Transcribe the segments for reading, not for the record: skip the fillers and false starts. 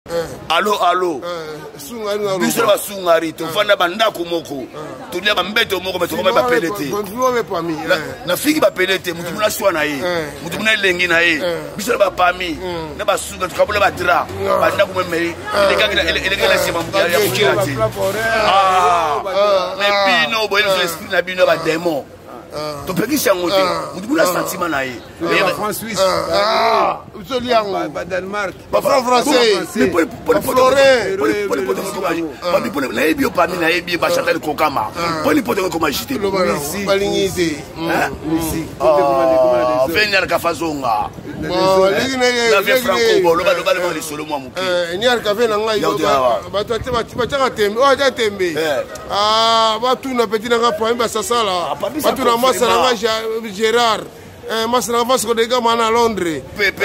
Allo. Biso ba sungari to fanda banda komoko. To lia ba mbeto moko beto ba pelete. Na fiki ba pelete mutu muna swa na ye. Mutu muna lengi na ye. Biso ba pami. Na ba sunga to kabula ba dra. Banda ko meme. Ele la sema mutu ya mukirati. Mais bino boy no esprit na bino ba démon. Tu peux dire que tu as un sentiment là. France Suisse. Danemark. Français. Gérard, Masana Vasco de Gama à Londres. Pepe,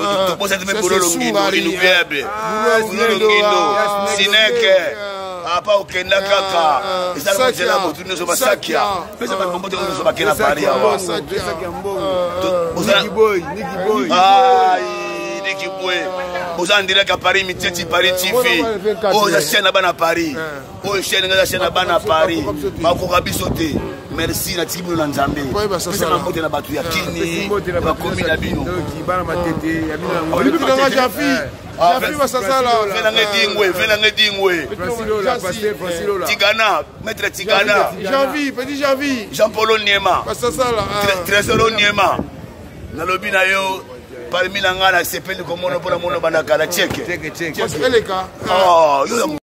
Sineke, apa okenda kaka. Ezala motuna zo basakia. Pesa ba mbote zo bakena Paris awa. Niki boy. Ai, Niki boy. Oza ndira ka Paris miteti Paris TV. Oza chaîne bana Paris. Oza chaîne nga chaîne bana Paris. Makoka bisote. Merci na tibu na Nzambe. Pesa ba mbote na batu ya kini. Ba komi na bino. Bana matete ya bino. Oli bino Jafi basasala. Vena ngedingwe. Tigana, maître Tigana. Petit Javi. Jean-Paul Oniema. Basasala. Trésor Oniema. Na lobi na yo parmi na ngana sepeli ko mono pona mono bana kala cheke. Cheke.